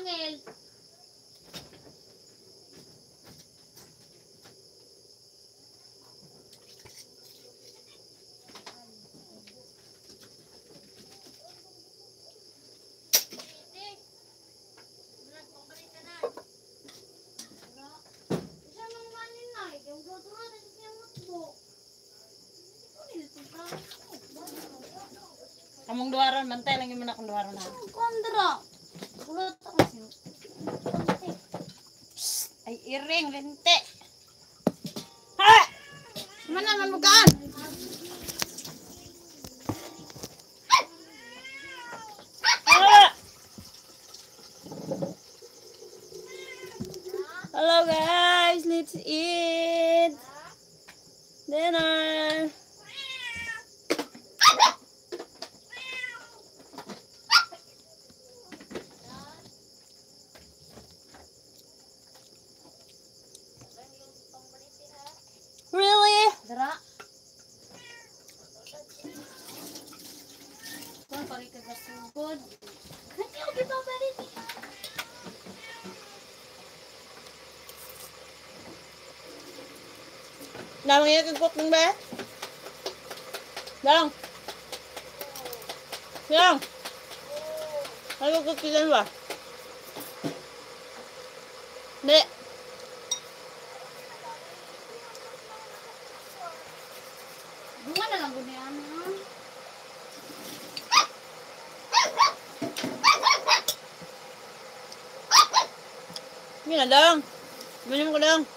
Angel. Kamong duwaron, bantay lang yung muna kong duwaron ha. Kondra. Kulot ako sino. Ay, iring, lente. Ha! Mana man bukaan? Hello guys, let's eat dinner. Really? Dara. Kung pagi ka gasugod. Kani ogi pa ba rin? Namang iya kagkot ng ba? Dang. Dang. Ay kagkot kilan ba? Hindi. Bunga na lang gud ni ana. Hindi na dang. Minum ko dang.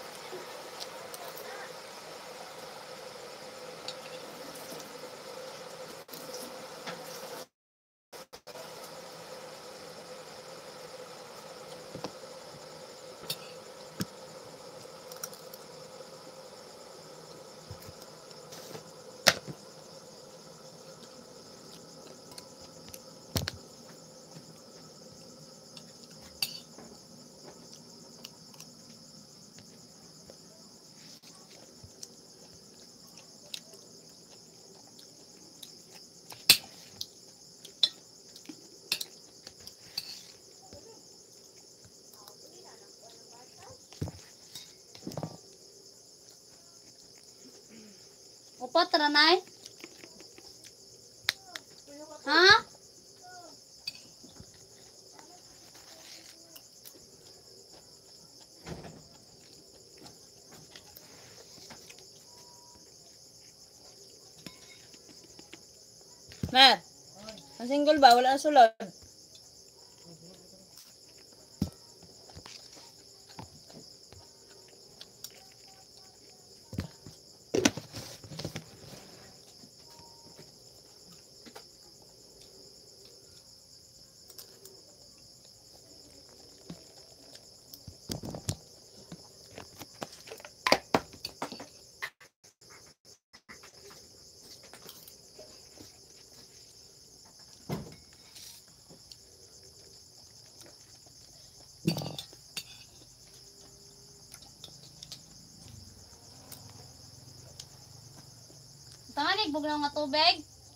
Upat ra nay. Ha? Mer. Ang single ba? Wala ang sulod. Tanganig bugnaw nga tubig.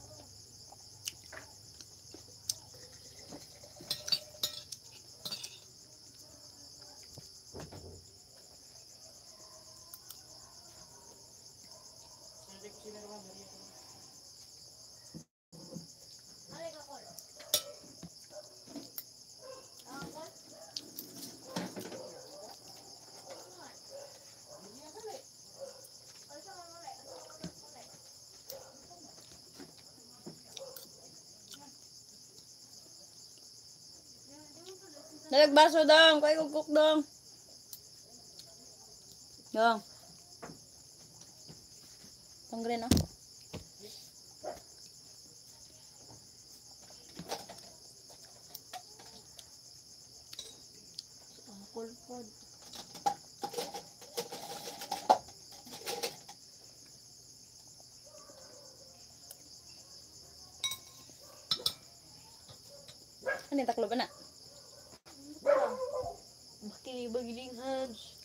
Nalagbaso dong. Kaya kukuk dong. Dong. Tangre no? Kulpod. Ano yung taklo ba na? Bakit ba giling hands?